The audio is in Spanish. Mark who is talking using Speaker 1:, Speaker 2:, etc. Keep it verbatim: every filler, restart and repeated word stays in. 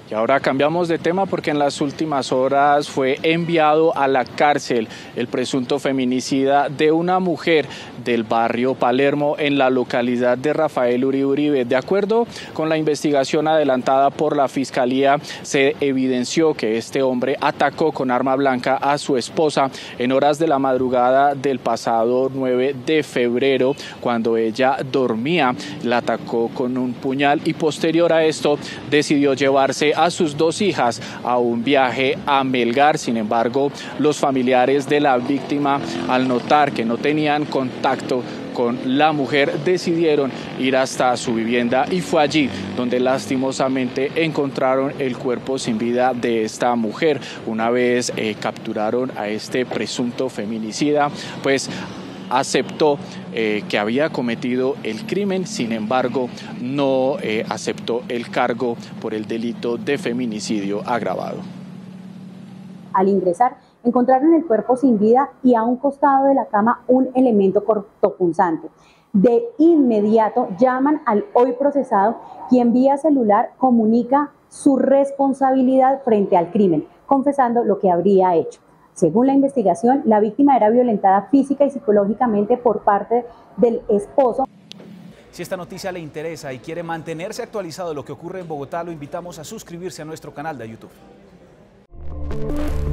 Speaker 1: Y ahora cambiamos de tema porque en las últimas horas fue enviado a la cárcel el presunto feminicida de una mujer del barrio Palermo en la localidad de Rafael Uribe Uribe. De acuerdo con la investigación adelantada por la Fiscalía, se evidenció que este hombre atacó con arma blanca a su esposa en horas de la madrugada del pasado nueve de febrero, cuando ella dormía. La atacó con un puñal y posterior a esto decidió llevarse a sus dos hijas a un viaje a Melgar. Sin embargo, los familiares de la víctima, al notar que no tenían contacto con la mujer, decidieron ir hasta su vivienda y fue allí donde lastimosamente encontraron el cuerpo sin vida de esta mujer. Una vez eh, capturaron a este presunto feminicida, pues aceptó eh, que había cometido el crimen. Sin embargo, no eh, aceptó el cargo por el delito de feminicidio agravado.
Speaker 2: Al ingresar, encontraron el cuerpo sin vida y a un costado de la cama un elemento cortopunzante. De inmediato llaman al hoy procesado, quien vía celular comunica su responsabilidad frente al crimen, confesando lo que habría hecho. Según la investigación, la víctima era violentada física y psicológicamente por parte del esposo.
Speaker 3: Si esta noticia le interesa y quiere mantenerse actualizado de lo que ocurre en Bogotá, lo invitamos a suscribirse a nuestro canal de YouTube.